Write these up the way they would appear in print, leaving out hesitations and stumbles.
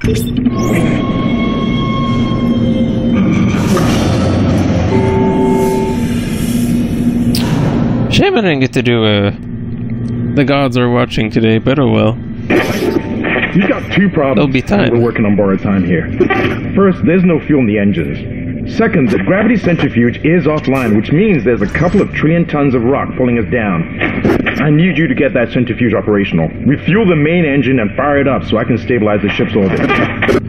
Shame I didn't get to do The Gods Are Watching today, but oh well. You've got two problems. There'll be time. We're working on borrowed time here. First, there's no fuel in the engines. Second, the gravity centrifuge is offline, which means there's a couple of trillion tons of rock pulling us down. I need you to get that centrifuge operational. Refuel the main engine and fire it up so I can stabilize the ship's orbit.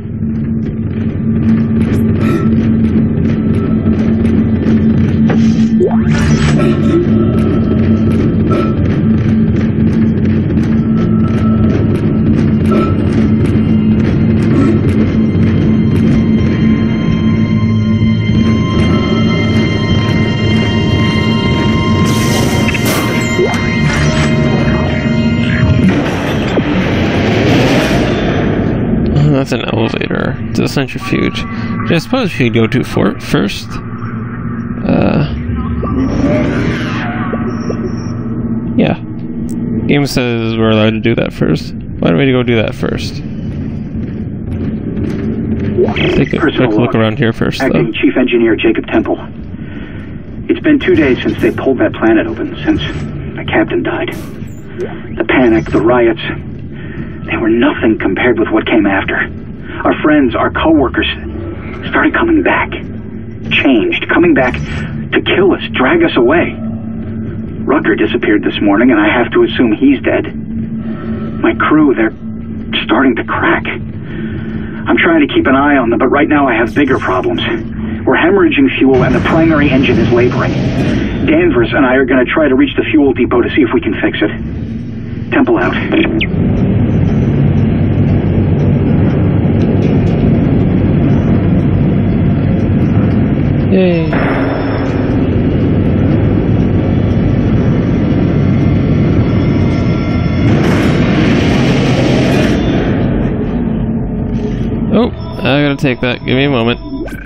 That's an elevator to the centrifuge. Which I suppose we could go to first. Yeah. Game says we're allowed to do that first. Why don't we go do that first? Take a quick look around here first, though. Acting Chief Engineer Jacob Temple. It's been 2 days since they pulled that planet open, since the captain died. The panic, the riots, they were nothing compared with what came after. Our friends, our co-workers, started coming back. Changed, coming back to kill us, drag us away. Rucker disappeared this morning, and I have to assume he's dead. My crew, they're starting to crack. I'm trying to keep an eye on them, but right now I have bigger problems. We're hemorrhaging fuel, and the primary engine is laboring. Danvers and I are going to try to reach the fuel depot to see if we can fix it. Temple out. Yay. Oh, I gotta take that. Give me a moment.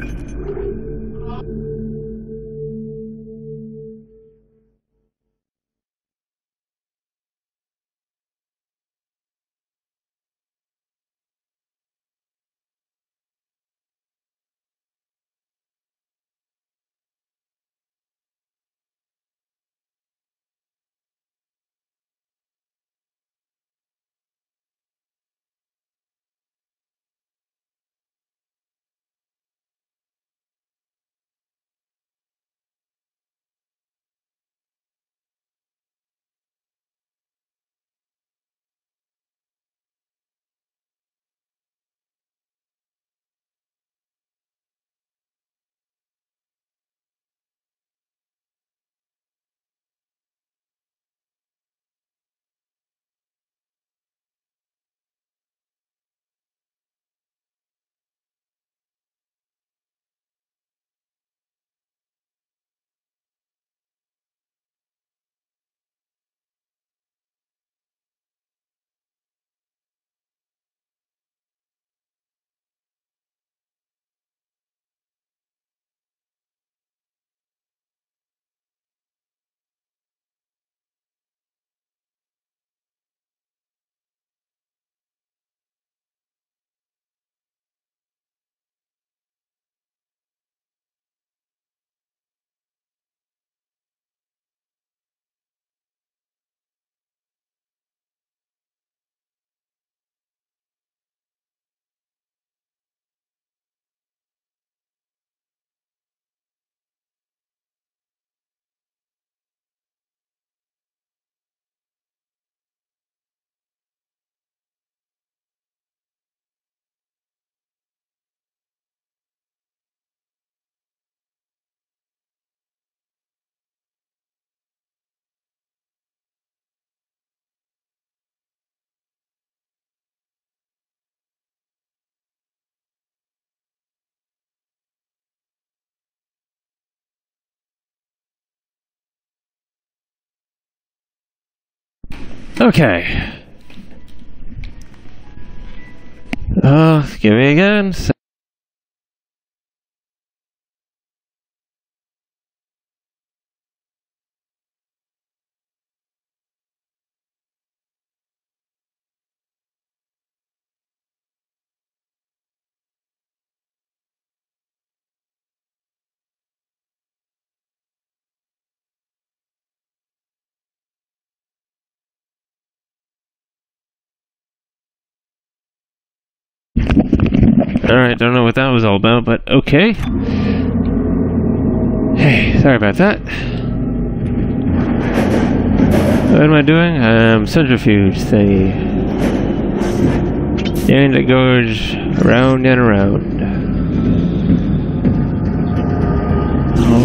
Okay. Give me again. Alright, don't know what that was all about, but okay. Hey, sorry about that. What am I doing? Centrifuge thingy. And it goes around and around. Oh.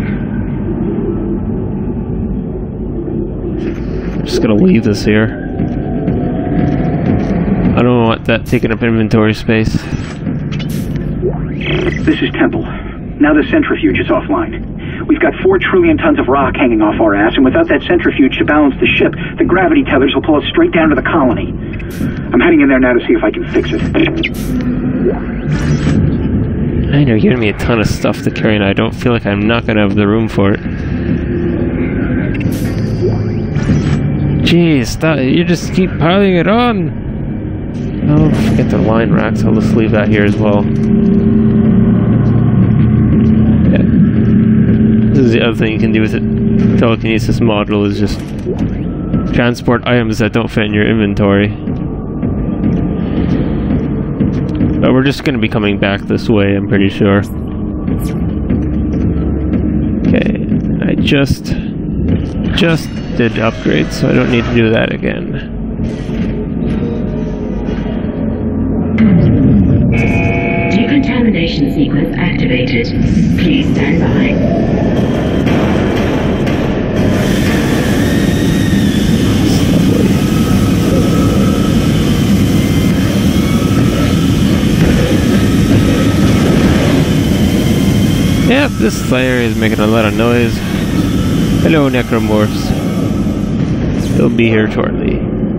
I'm just gonna leave this here. I don't want that taking up inventory space. This is Temple. Now the centrifuge is offline. We've got 4 trillion tons of rock hanging off our ass, and without that centrifuge to balance the ship, the gravity tethers will pull us straight down to the colony. I'm heading in there now to see if I can fix it. I know you're giving me a ton of stuff to carry, and I don't feel like I'm not going to have the room for it. Jeez, stop. You just keep piling it on. Oh, forget the line racks. I'll just leave that here as well. Yeah. This is the other thing you can do with it. Telekinesis module is just transport items that don't fit in your inventory. But we're just going to be coming back this way, I'm pretty sure. Okay, I just did upgrades, so I don't need to do that again. Decontamination sequence activated. Please stand by. Yep, this area is making a lot of noise. Hello, necromorphs. They'll be here shortly.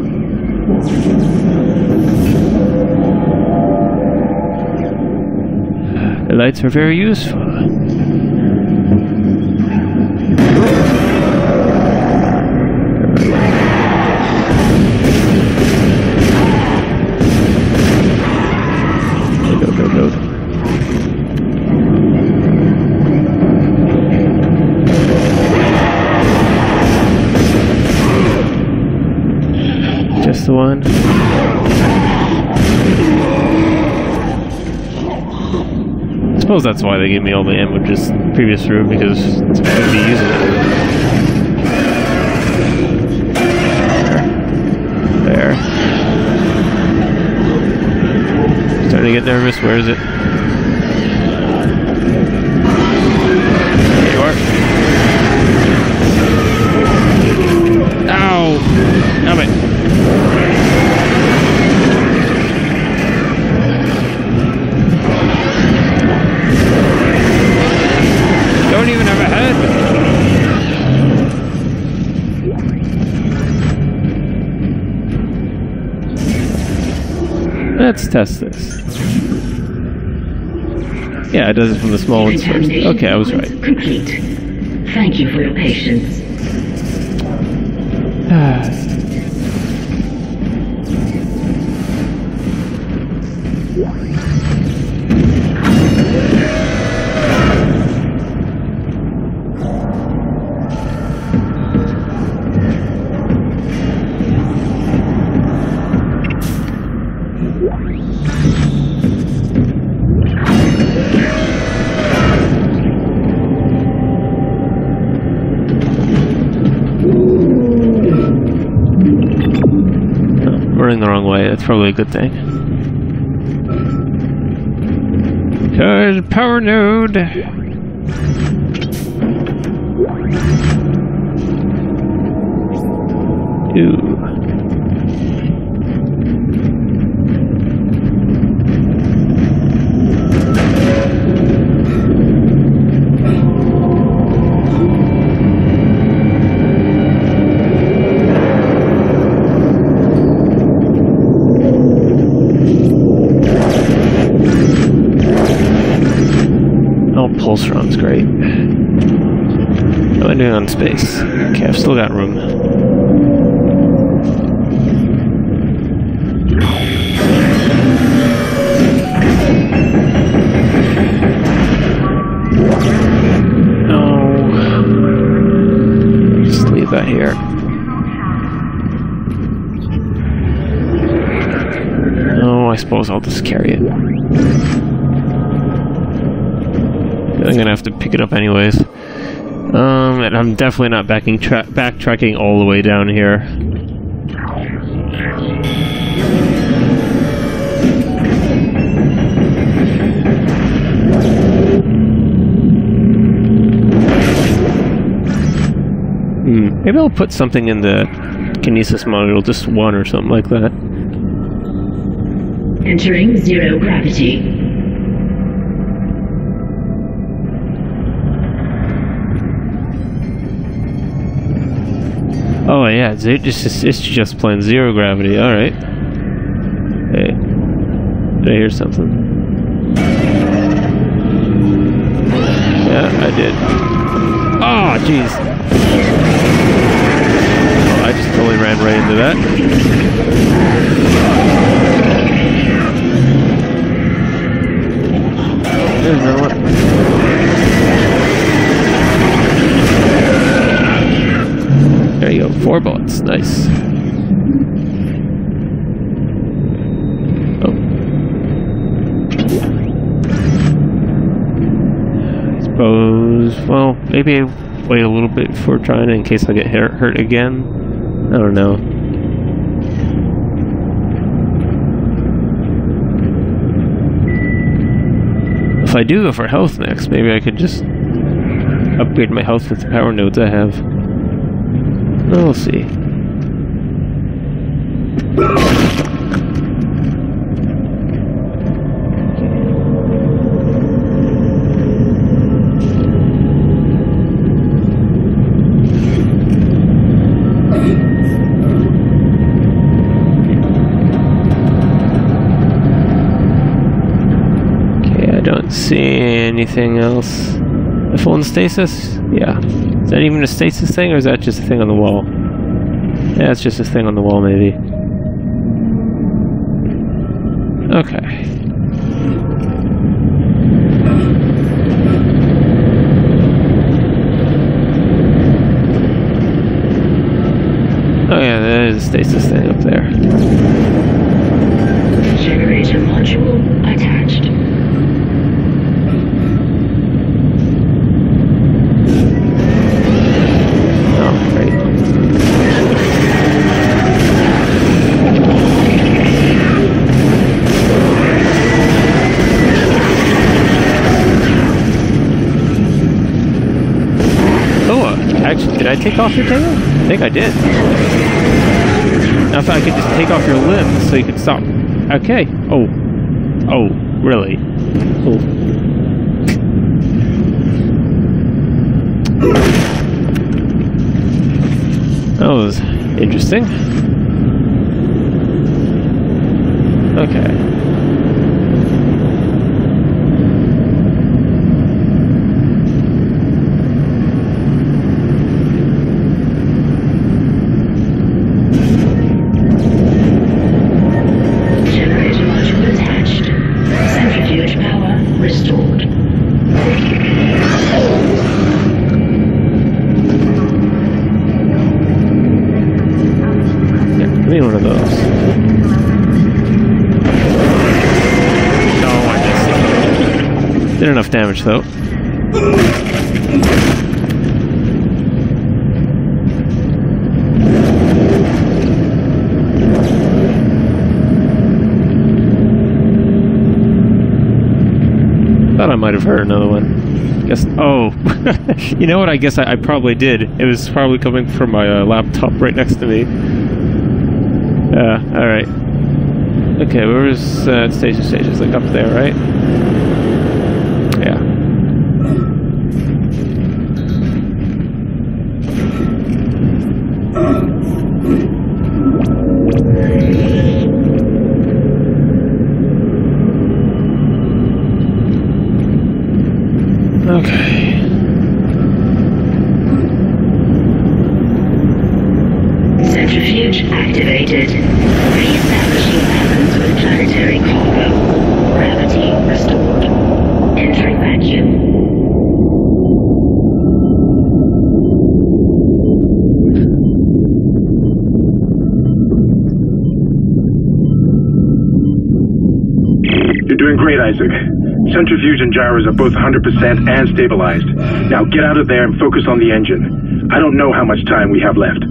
The lights are very useful. Load. Just the one. I suppose that's why they gave me all the ammo just previous room, because it's going to be using it. There. Starting to get nervous. Where is it? There you are. Ow! Damn it. Don't even have a head. Let's test this. Yeah, it does it from the small ones first. Okay, I was right. Complete. Thank you for your patience. Running the wrong way, that's probably a good thing. Charge power node! Ooh. Pulse run's great. What am I doing on space? Okay, I've still got room. No. Just leave that here. Oh, I suppose I'll just carry it. I'm gonna have to pick it up anyways. And I'm definitely not backtracking all the way down here. Maybe I'll put something in the kinesis module, just one or something like that. Entering zero gravity. Oh yeah, it's just plain zero gravity. All right. Hey, did I hear something? Yeah, I did. Oh, jeez. Oh, I just totally ran right into that. There's another one. There you go, 4 bullets, nice. Oh. I suppose, well, maybe I wait a little bit before trying it in case I get hurt again. I don't know. If I do go for health next, maybe I could just upgrade my health with the power nodes I have. We'll see. Okay, I don't see anything else. The phone stasis? Yeah. Is that even a stasis thing, or is that just a thing on the wall? Yeah, it's just a thing on the wall, maybe. Okay. Oh yeah, there is a stasis thing up there. Generator module attached. Did I take off your tail? I think I did. Now if I could just take off your limbs so you could stop. Okay. Oh. Oh, really? Oh. That was interesting. Okay. One of those. No, I missed it. Did enough damage though. Thought I might have heard another one. Guess. Oh, you know what? I guess I probably did. It was probably coming from my laptop right next to me. Alright. Okay, where's station? Station's like up there, right? Yeah. Okay. Centrifuge activated. Re-establishing balance with planetary cargo. Gravity restored. Entering vacuum. You're doing great, Isaac. Centrifuge and gyros are both 100% and stabilized. Now get out of there and focus on the engine. I don't know how much time we have left.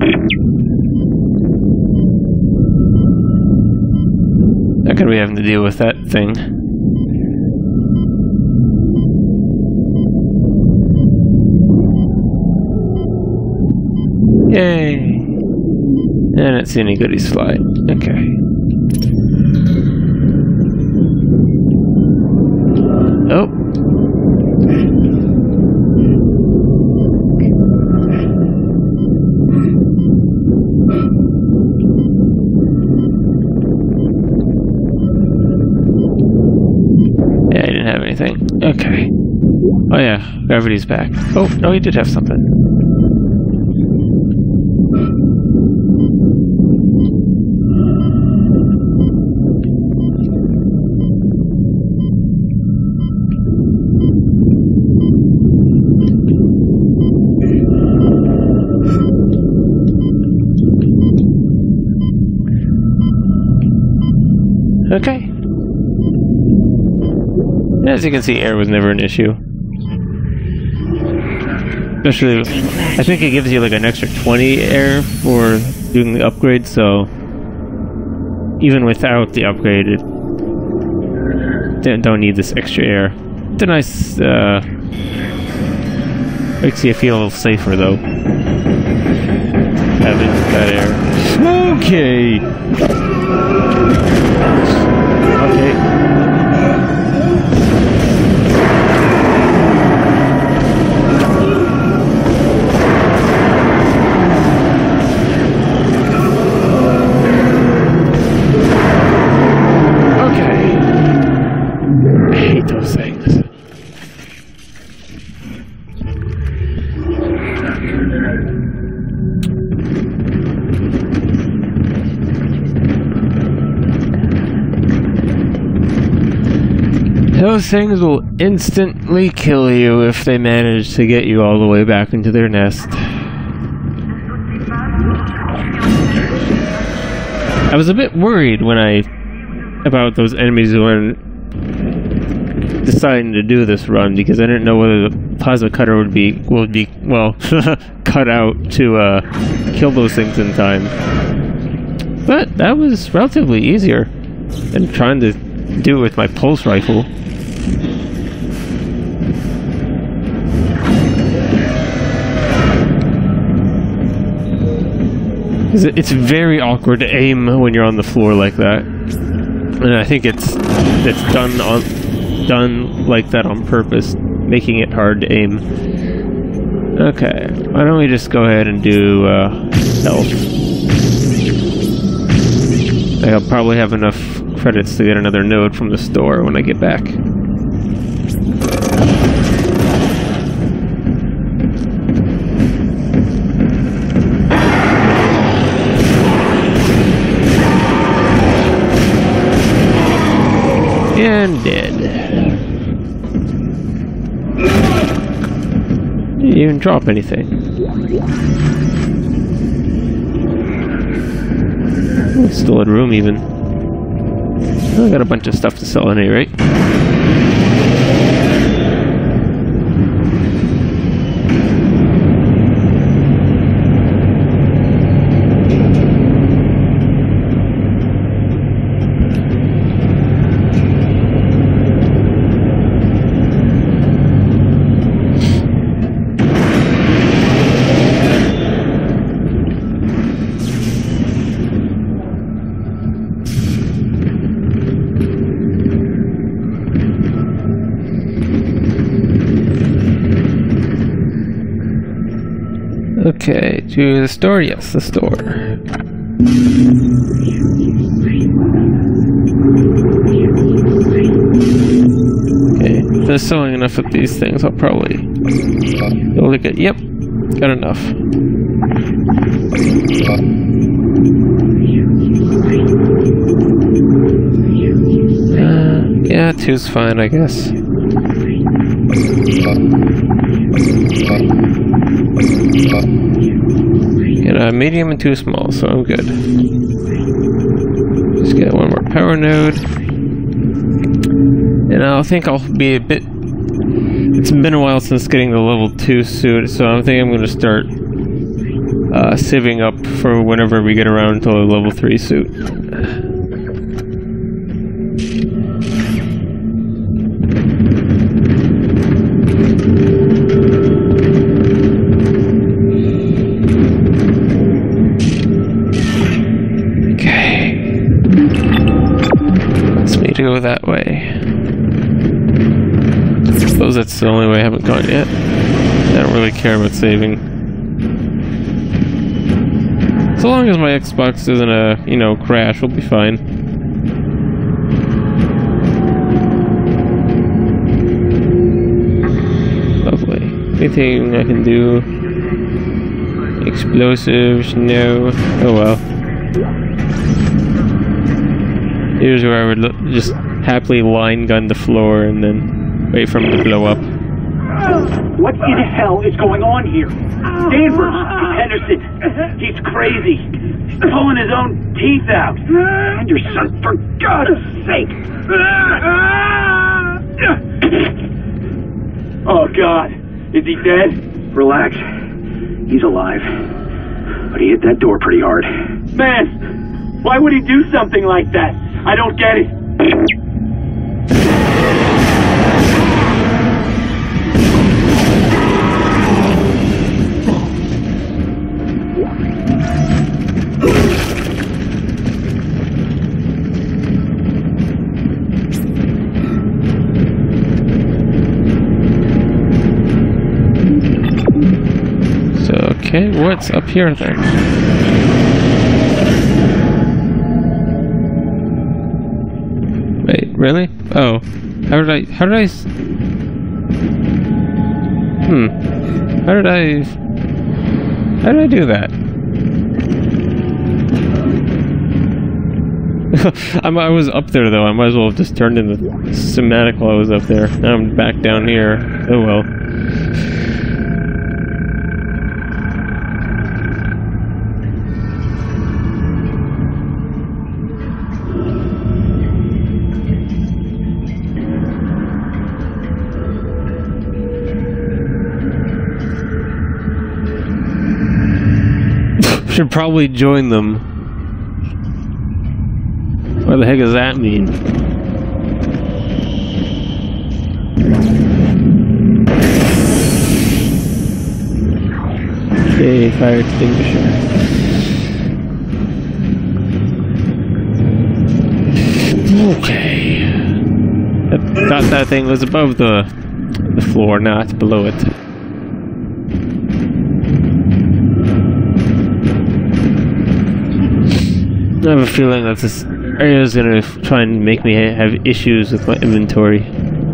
How could we have to deal with that thing? Yay! I didn't see any goodies fly. Okay. Oh. Yeah, I didn't have anything. Okay. Oh yeah, gravity's back. Oh, no, he did have something. Okay. As you can see, air was never an issue. Especially, I think it gives you like an extra 20 air for doing the upgrade, so even without the upgrade, it don't need this extra air. It's a nice, makes you feel safer though. Having that air. Okay! Okay. I hate those things. Those things will instantly kill you if they manage to get you all the way back into their nest. I was a bit worried about those enemies when deciding to do this run, because I didn't know whether the plasma cutter would be well cut out to kill those things in time. But that was relatively easier than trying to do it with my pulse rifle. It's very awkward to aim when you're on the floor like that, and I think it's done like that on purpose, making it hard to aim. Okay, why don't we just go ahead and do health? I'll probably have enough credits to get another node from the store when I get back. And dead. Didn't even drop anything. Oh, still had room even. Oh, I got a bunch of stuff to sell at any rate. Okay, to the store? Yes, the store. Okay, if they're selling enough of these things, I'll probably be able to get, yep, got enough. Yeah, 2's fine, I guess. Get a medium and 2 small, so I'm good. Just get one more power node. And I think I'll be a bit... It's been a while since getting the level 2 suit, so I think I'm going to start saving up for whenever we get around to the level 3 suit. To go that way. I suppose that's the only way I haven't gone yet. I don't really care about saving. So long as my Xbox doesn't, you know, crash, we'll be fine. Lovely. Anything I can do? Explosives? No. Oh well. Here's where I would just happily line gun the floor and then wait for him to blow up. What in hell is going on here? Danvers, Henderson, he's crazy. He's pulling his own teeth out. Henderson, for God's sake! Oh God, is he dead? Relax, he's alive. But he hit that door pretty hard. Man, why would he do something like that? I don't get it. So, okay, what's up here then? Wait, really? Oh. How did I How did I do that? I was up there though, I might as well have just turned in the cinematic while I was up there. Now I'm back down here. Oh well. Should probably join them. What the heck does that mean? Okay, fire extinguisher. Okay. I thought that thing was above the floor, not below it. I have a feeling that this area is going to try and make me have issues with my inventory.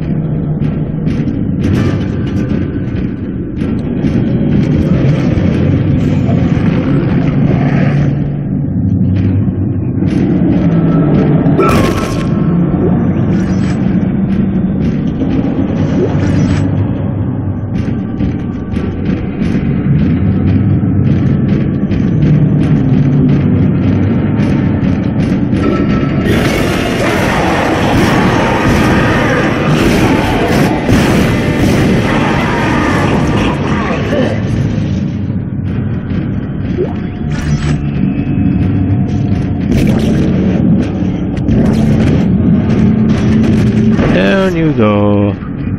Down you go.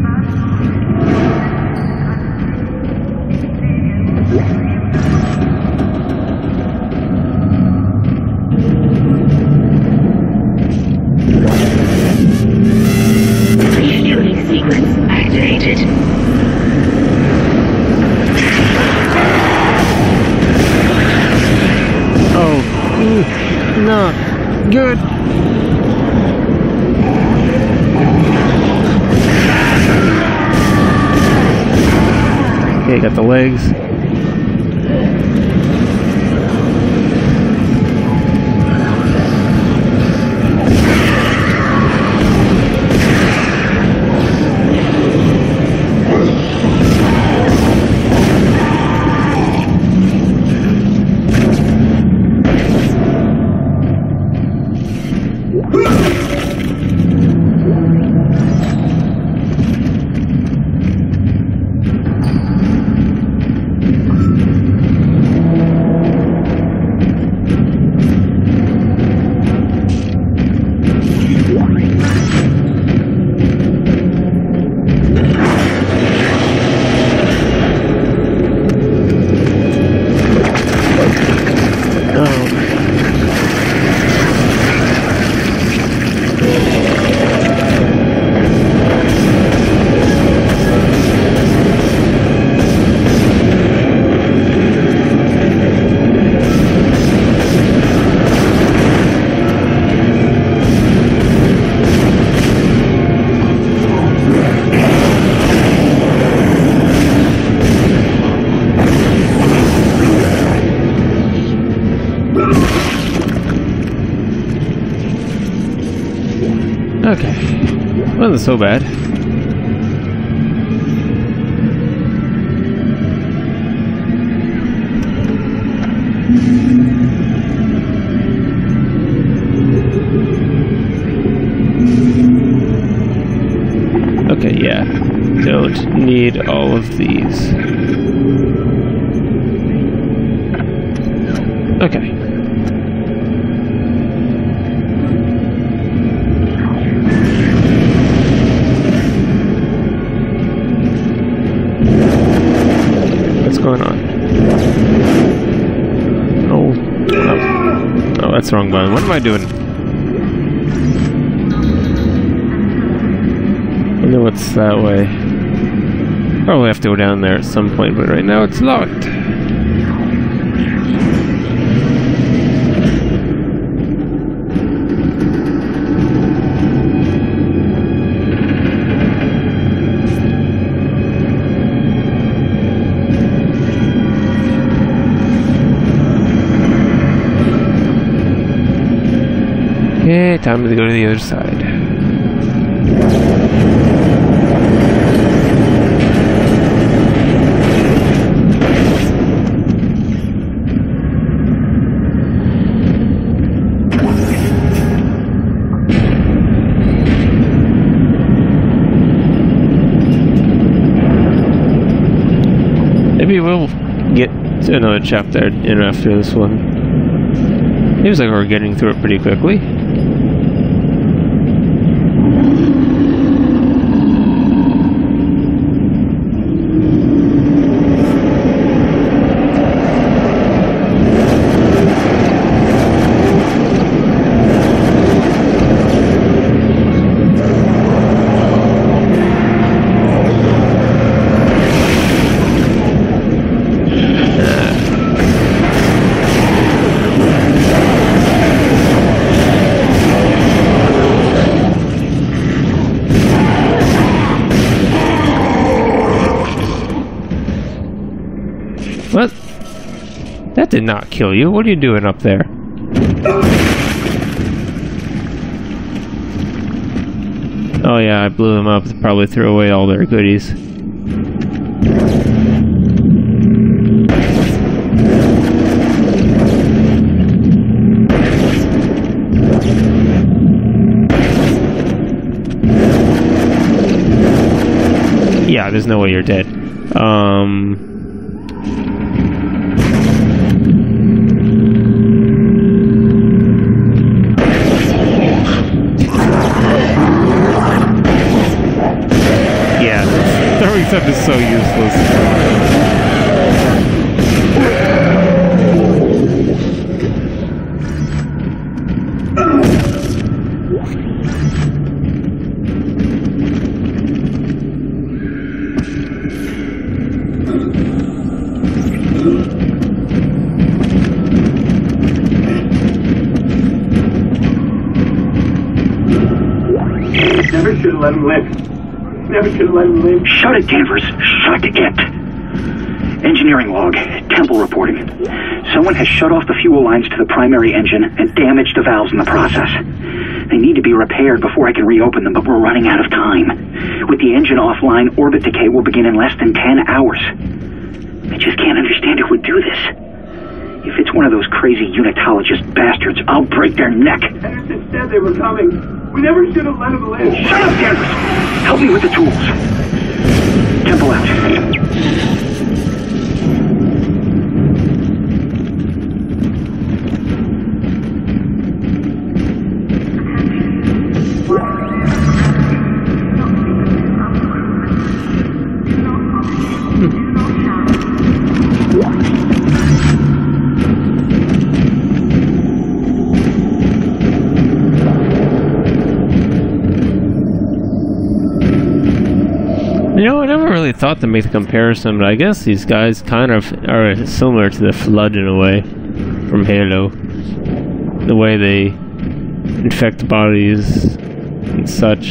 Refueling sequence activated. Oh, not good. Okay, got the legs. Okay. Wasn't so bad. Okay, yeah. Don't need all of these. Okay. What's going on? Oh, oh, that's the wrong button. What am I doing? I know what's that way. Probably have to go down there at some point, but right now it's locked. Okay, time to go to the other side. Maybe we'll get to another chapter in after this one. Seems like we're getting through it pretty quickly. What? That did not kill you. What are you doing up there? Oh yeah, I blew them up. Probably threw away all their goodies. Yeah, there's no way you're dead. Throwing stuff is so useless. Never should have let him live. Never should have let him live. Shut it, Danvers. Shut it. Engineering log. Temple reporting. Someone has shut off the fuel lines to the primary engine and damaged the valves in the process. They need to be repaired before I can reopen them, but we're running out of time. With the engine offline, orbit decay will begin in less than 10 hours. I just can't understand who would do this. If it's one of those crazy unitologist bastards, I'll break their neck. Henderson said they were coming. We never should have let him live. Shut up, Danvers! Help me with the tools. Temple out. You know, I never really thought to make the comparison, but I guess these guys kind of are similar to the Flood in a way from Halo. The way they infect bodies and such.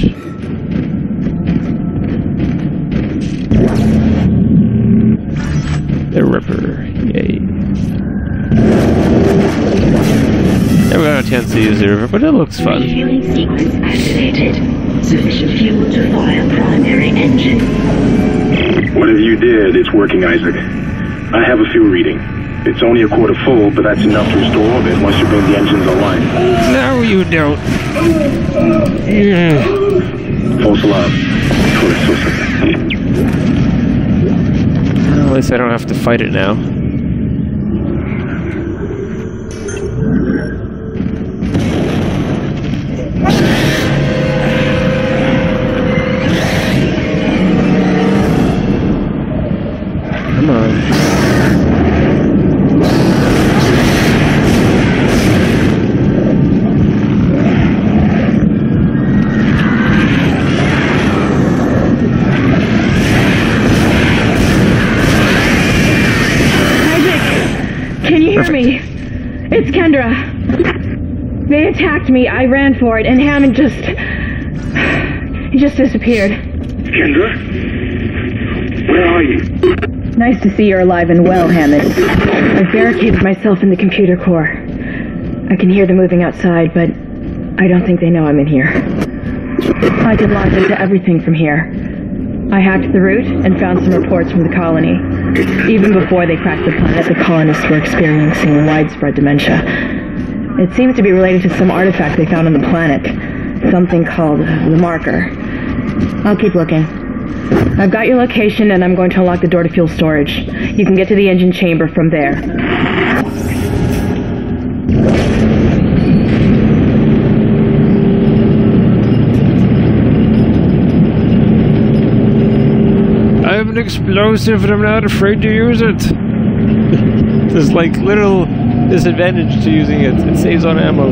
The Ripper, yay. Never got a chance to use the river, but it looks fun. Refueling sequence activated. Sufficient fuel to fire primary engine. Whatever you did, it's working, Isaac. I have a fuel reading. It's only a quarter full, but that's enough to restore orbit once you bring the engines online. No, you don't. False alarm. Well, at least I don't have to fight it now. Come on. Can you hear me? It's Kendra. They attacked me, I ran for it, and Hammond just... he just disappeared. Kendra? Where are you? Nice to see you're alive and well, Hammond. I've barricaded myself in the computer core. I can hear them moving outside, but I don't think they know I'm in here. I can log into everything from here. I hacked the route and found some reports from the colony. Even before they cracked the planet, the colonists were experiencing widespread dementia. It seems to be related to some artifact they found on the planet. Something called the marker. I'll keep looking. I've got your location and I'm going to unlock the door to fuel storage. You can get to the engine chamber from there. I have an explosive and I'm not afraid to use it. There's like little disadvantage to using it. It saves on ammo.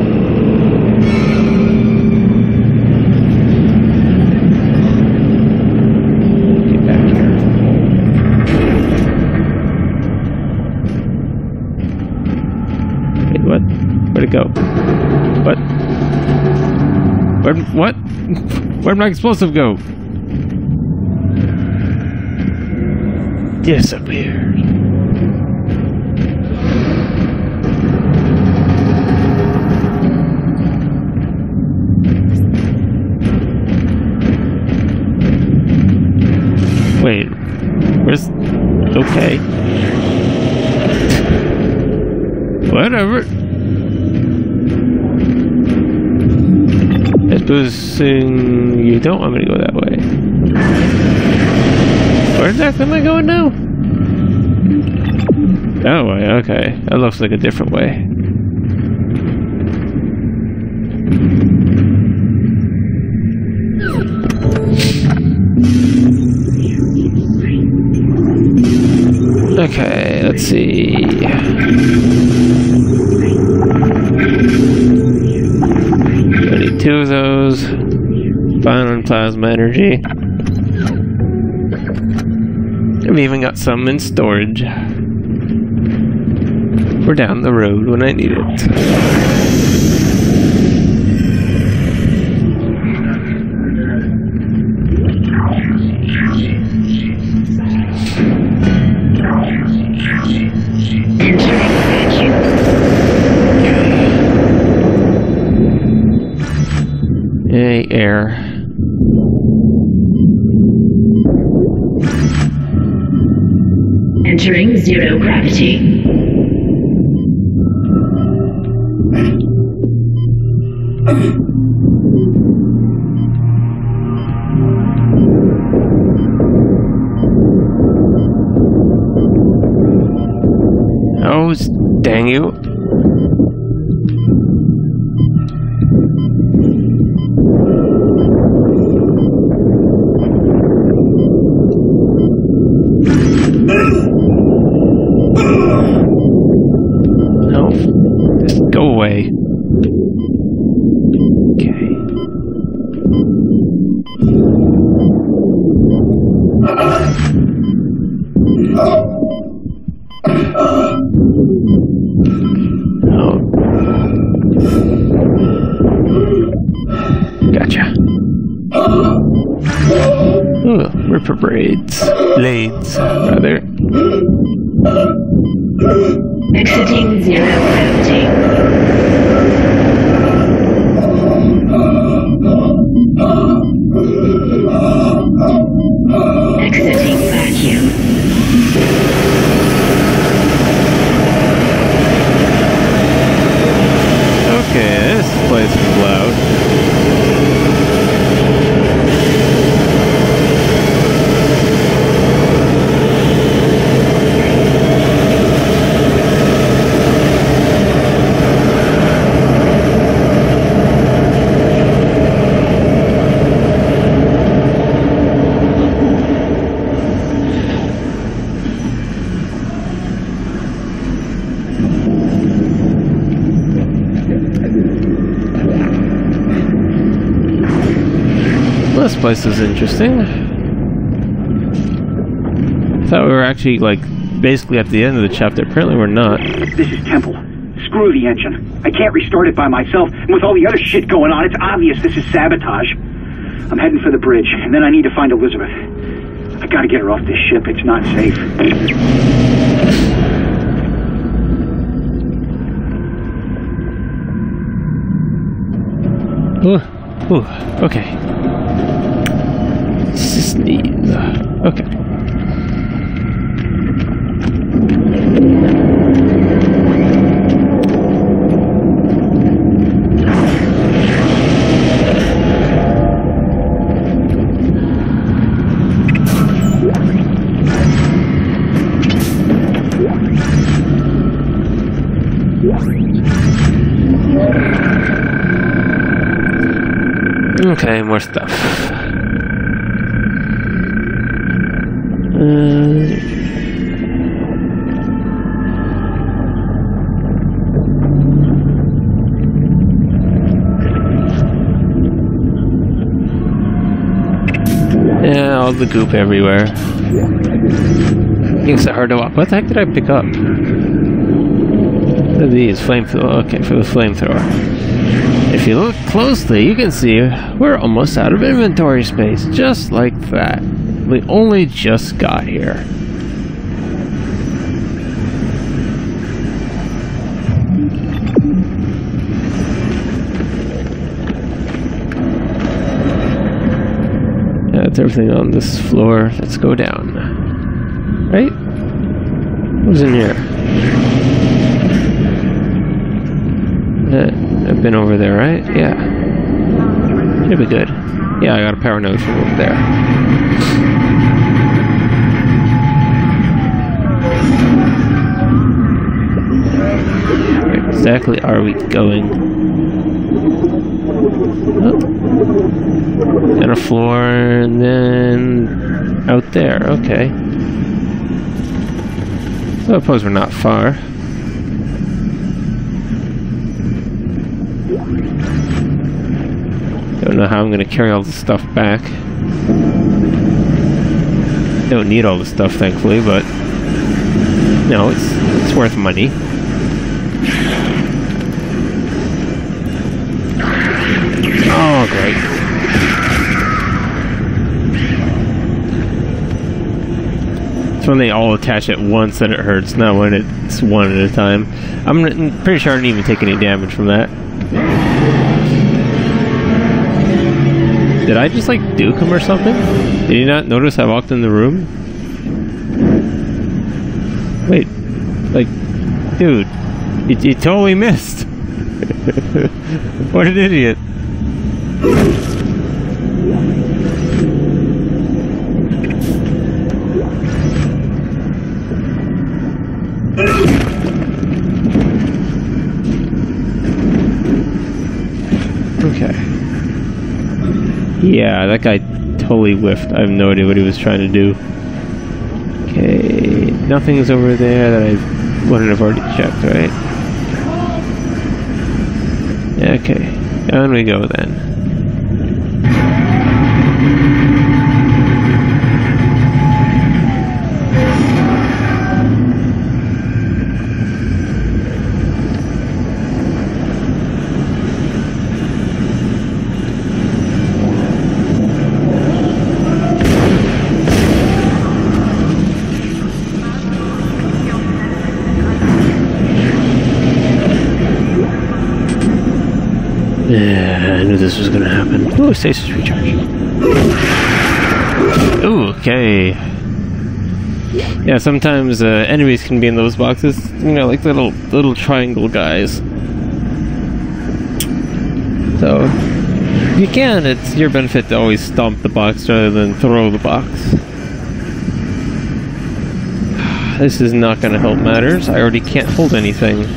Get back here. Wait, what? Where'd it go? What? What? Where'd my explosive go? Disappeared. Wait, where's... okay. Whatever. I suppose you don't want me to go that way. Where exactly am I going now? That way, okay. That looks like a different way. Okay, let's see. 32 of those. Fine on plasma energy. I've even got some in storage. We're down the road when I need it. Yay, air. Entering zero gravity. Oh, dang you. No, just go away. Okay. Oh. Gotcha. Ooh, ripper blades, rather. Exiting zero gravity. this place is interesting. I thought we were actually, like, basically at the end of the chapter. Apparently we're not. This is Temple. Screw the engine. I can't restart it by myself, and with all the other shit going on, it's obvious this is sabotage. I'm heading for the bridge, and then I need to find Elizabeth. I gotta get her off this ship. It's not safe. Ooh, okay. Sneeze. Okay. Okay, more stuff. Yeah, all the goop everywhere. Makes it hard to walk. What the heck did I pick up? What are these? Flamethrower. Okay, for the flamethrower. If you look closely, you can see we're almost out of inventory space. Just like that. We only just got here. That's everything on this floor. Let's go down. Right? What's in here? I've been over there, right? Yeah. Should be good. Yeah, I got a power node from over there. Where exactly are we going? Oh. And a floor, and then out there. Okay. So I suppose we're not far. Don't know how I'm going to carry all this stuff back. Don't need all this stuff, thankfully, but no, it's worth money. Oh, great. It's when they all attach at once that it hurts, not when it's one at a time. I'm pretty sure I didn't even take any damage from that. Did I just, like, duke him or something? Did you not notice I walked in the room? Wait. Like, dude. You totally missed. What an idiot. Okay. Yeah, that guy totally whiffed. I have no idea what he was trying to do. Okay, nothing's over there that I wouldn't have already checked, right? Okay, down we go then. Yeah, I knew this was gonna happen. Ooh, stasis recharge. Ooh, okay. Yeah, sometimes enemies can be in those boxes. You know, like little triangle guys. So, if you can, it's your benefit to always stomp the box rather than throw the box. This is not gonna help matters. I already can't hold anything.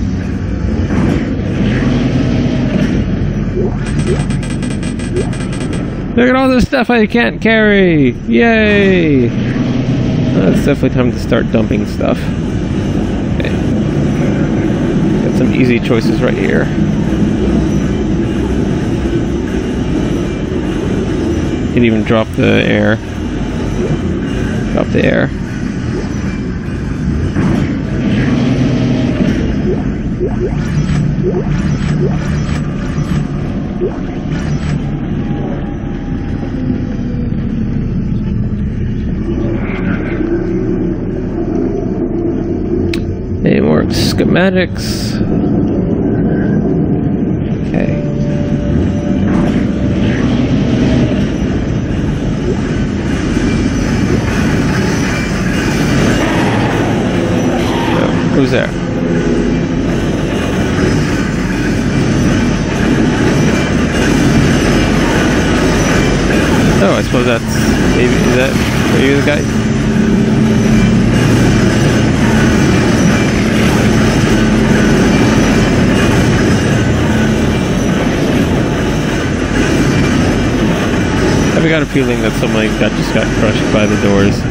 Look at all this stuff I can't carry! Yay! It's definitely time to start dumping stuff. Okay. Got some easy choices right here. could even drop the air. Drop the air. Any more schematics? Okay. Oh, who's there? Oh, I suppose that's maybe, is that maybe the guy? I've got a feeling that somebody just got crushed by the doors.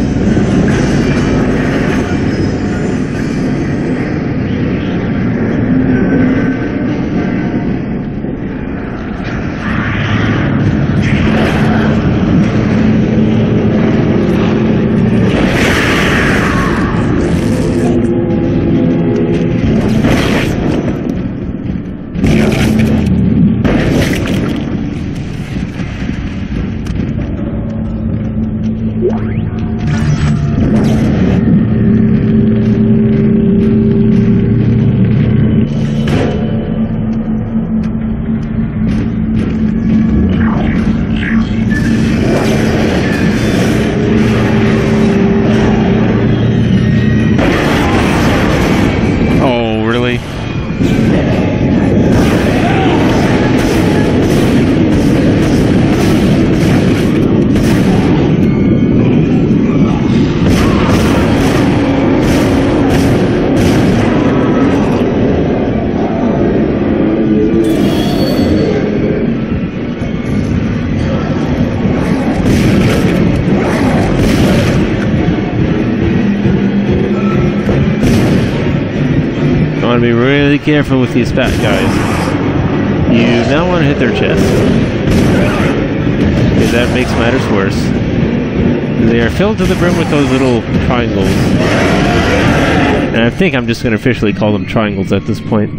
Be really careful with these fat guys. You now want to hit their chest, because that makes matters worse. They are filled to the brim with those little triangles, and I think I'm just going to officially call them triangles at this point.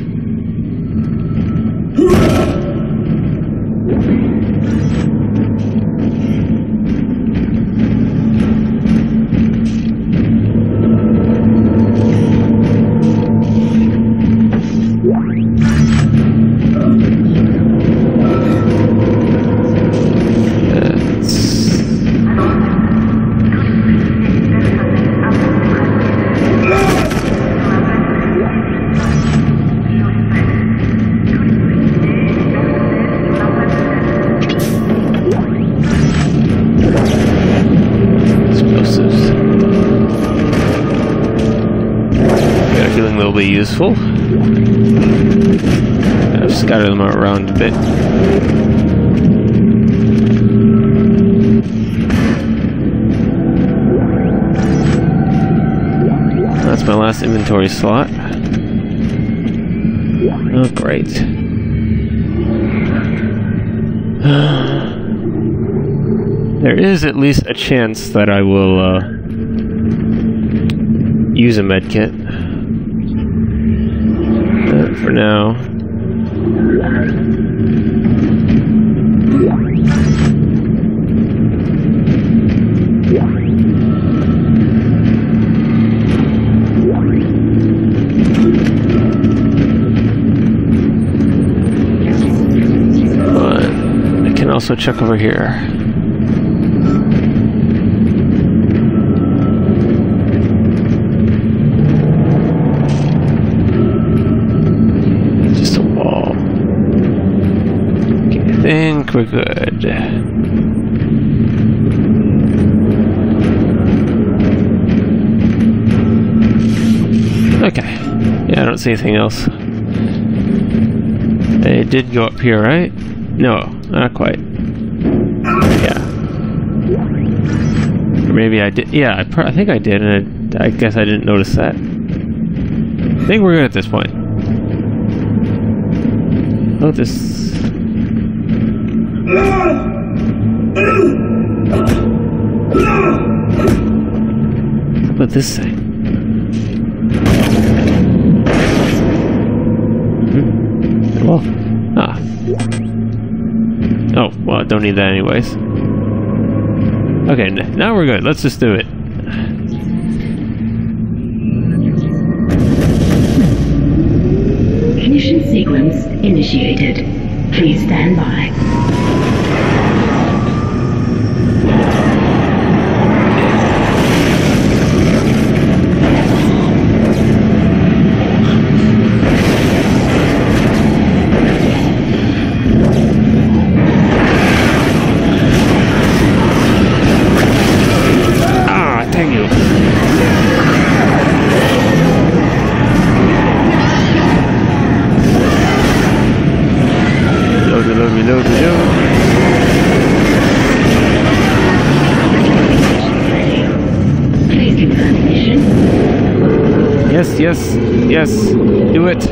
Be useful. I've scattered them around a bit. That's my last inventory slot. Oh, great. There is at least a chance that I will use a medkit. For now. But I can also check over here. I think we're good. Okay. Yeah, I don't see anything else. It did go up here, right? No, not quite. Yeah. Or maybe I did. Yeah, I think I did, and I guess I didn't notice that. I think we're good at this point. Oh, this... this say? Well, oh, well, I don't need that anyways. Okay, now we're good. Let's just do it. Ignition sequence initiated. Please stand by. Yes, do it.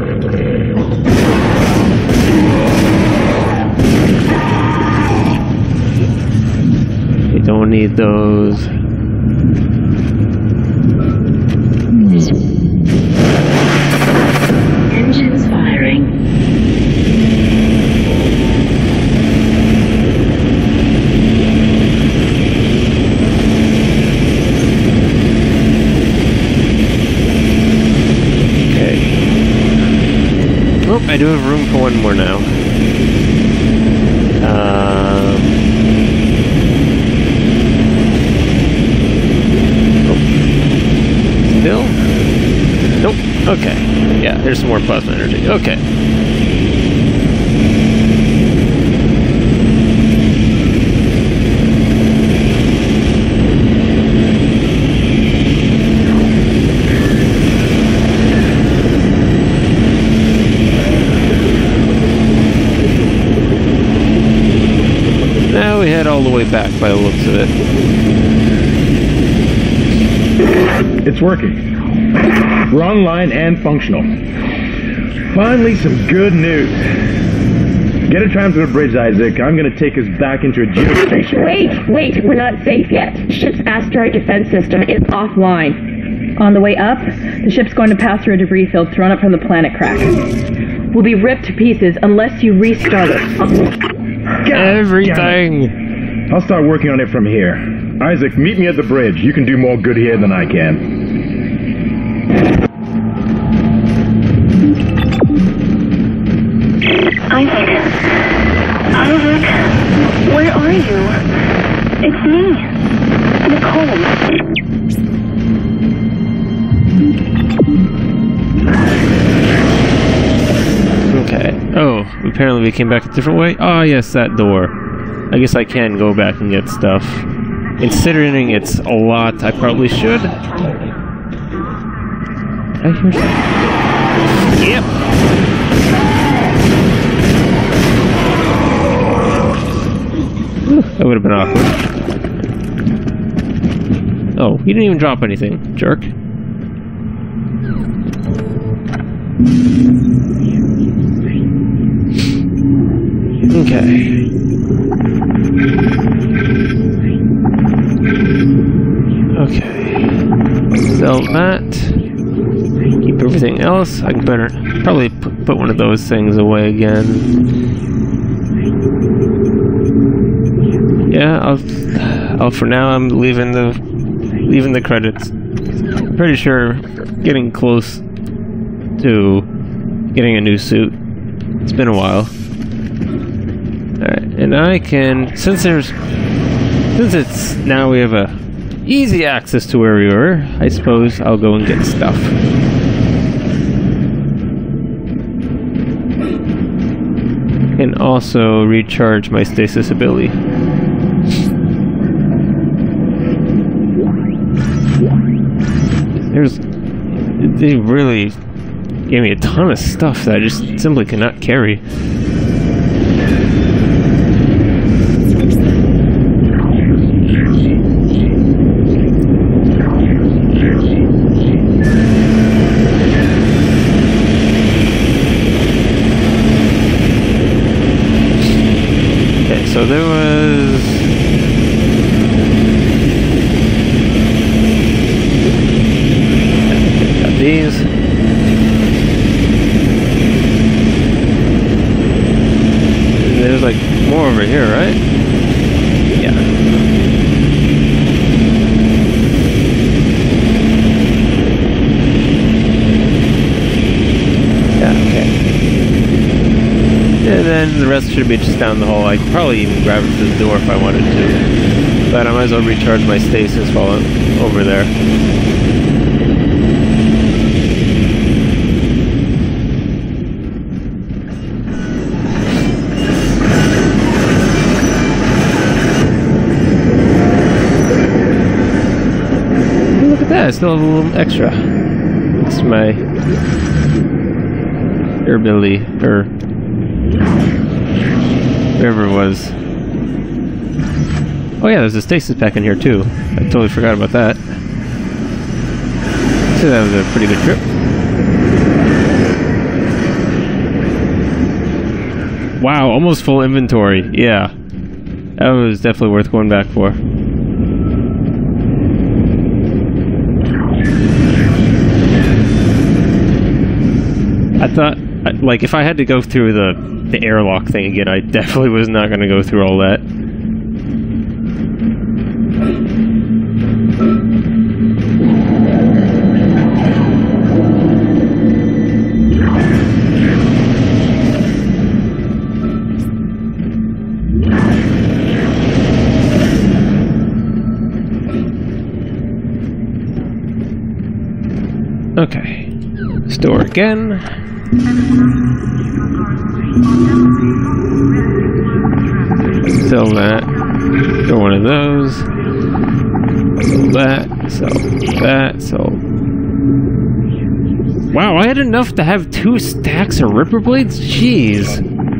We don't need those. Engines firing. I do have room for one more now. Still? Nope. Okay. Yeah, there's some more plasma energy. Okay. All the way back by the looks of it. It's working. We're online and functional. Finally, some good news. Get a tram to the bridge, Isaac. I'm gonna take us back into a geostation. Wait, we're not safe yet. Ship's asteroid defense system is offline. On the way up, the ship's going to pass through a debris field thrown up from the planet crack. We'll be ripped to pieces unless you restart it. Everything! I'll start working on it from here. Isaac, meet me at the bridge. You can do more good here than I can. Isaac, where are you? It's me, Nicole. Okay. Oh, apparently we came back a different way? Ah, yes, that door. I guess I can go back and get stuff. Considering it's a lot, I probably should. Did I hear something? Yep. Ooh, that would have been awkward. Oh, you didn't even drop anything, jerk. Okay. Okay. Sell that. Keep everything else. I can better probably put one of those things away again. Yeah, I'll for now I'm leaving the credits. Pretty sure getting close to getting a new suit. It's been a while. Alright, and I can since it's now we have a easy access to where we were, I suppose I'll go and get stuff. And also recharge my stasis ability. They really gave me a ton of stuff that I just simply cannot carry. Okay, so there was... like more over here, right? Yeah. Yeah, okay. And then the rest should be just down the hall. I could probably even grab it through the door if I wanted to. But I might as well recharge my stasis while I'm over there. Look at that, I still have a little extra. It's my durability, or whatever it was. Oh yeah, there's a stasis pack in here too. I totally forgot about that. So that was a pretty good trip. Wow, almost full inventory. Yeah. That was definitely worth going back for. I thought, like, if I had to go through the airlock thing again, I definitely was not going to go through all that. Okay. Store again. Sell that. Go one of those. Sell that. Sell that. Sell. Wow, I had enough to have 2 stacks of Ripper Blades? Jeez.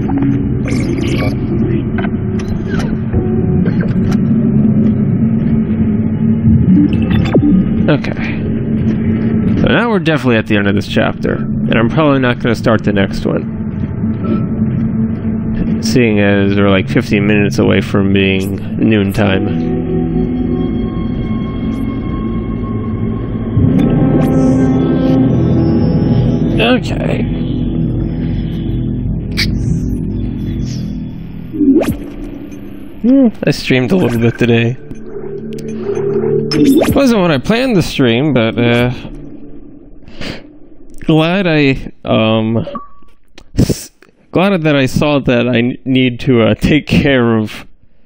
Okay. So now we're definitely at the end of this chapter, and I'm probably not going to start the next one. Seeing as we're like 15 minutes away from being noontime. Okay. I streamed a little bit today. Wasn't what I planned to stream, but glad that I saw that I need to take care of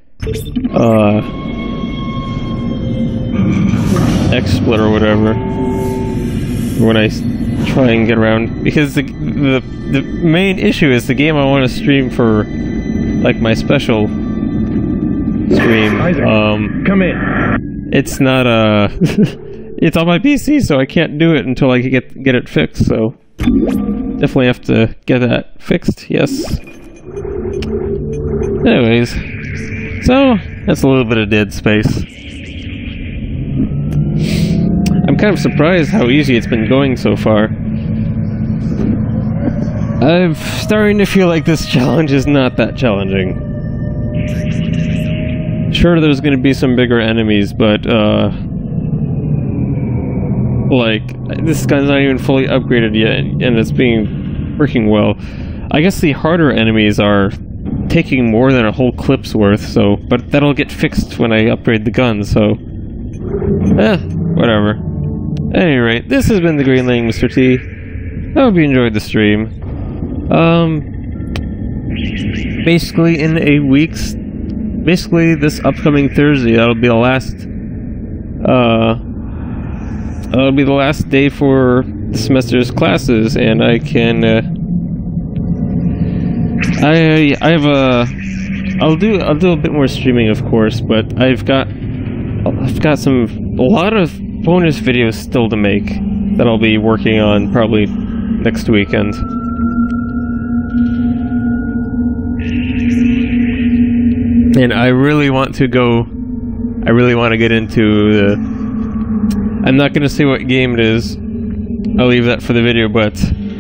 XSplit or whatever when I try and get around, because the main issue is the game I want to stream for, like, my special stream. Isaac, come in. It's not it's on my PC, so I can't do it until I get it fixed, so definitely have to get that fixed, yes. Anyways, so that's a little bit of dead space. I'm kind of surprised how easy it's been going so far. I'm starting to feel like this challenge is not that challenging. Sure, there's going to be some bigger enemies, but like, this gun's not even fully upgraded yet, and it's working well. I guess the harder enemies are taking more than a whole clip's worth, so, but that'll get fixed when I upgrade the gun, so, whatever. At any rate, this has been the Greenling Mr. T. I hope you enjoyed the stream. Basically in a week's, basically this upcoming Thursday, that'll be the last, it'll be the last day for the semester's classes, and I can, I have I'll do a bit more streaming, of course, but I've got a lot of bonus videos still to make that I'll be working on probably next weekend. And I really want to get into the, I'm not going to say what game it is, I'll leave that for the video, but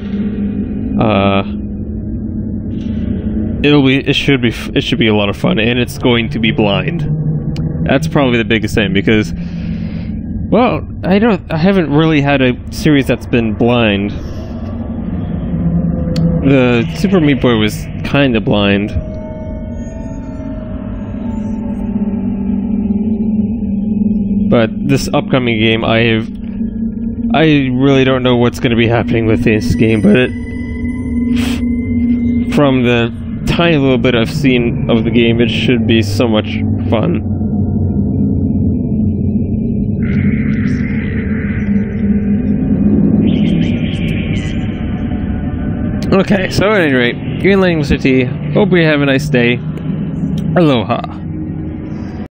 it should be a lot of fun, and it's going to be blind. That's probably the biggest thing, because, well, I haven't really had a series that's been blind. The Super Meat Boy was kind of blind, But this upcoming game, I really don't know what's going to be happening with this game, but from the tiny little bit I've seen of the game, it should be so much fun. Okay, so at any rate, Green Lane City, hope you have a nice day. Aloha.